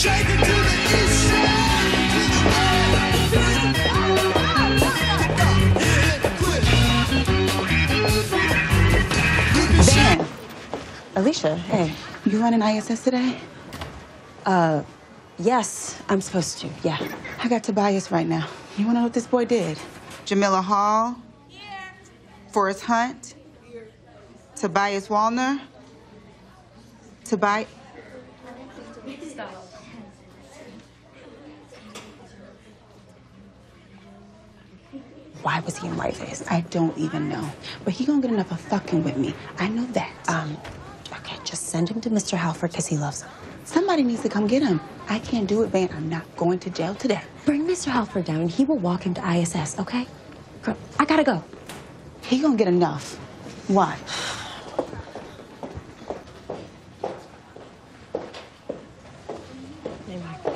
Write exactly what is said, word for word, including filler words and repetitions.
Shake it to the east side. Dan. Alicia, hey. You running I S S today? Uh, yes, I'm supposed to, yeah. I got Tobias right now. You wanna know what this boy did? Jamila Hall. Here. Forrest Hunt. Here. Tobias Walner. Tobias. Why was he in Whiteface? I don't even know. But he gonna get enough of fucking with me. I know that. Um, okay, just send him to Mister Halford because he loves him. Somebody needs to come get him. I can't do it, Van. I'm not going to jail today. Bring Mister Halford down and he will walk him to I S S, okay? Girl, I gotta go. He gonna get enough. Why? Hey, Mike.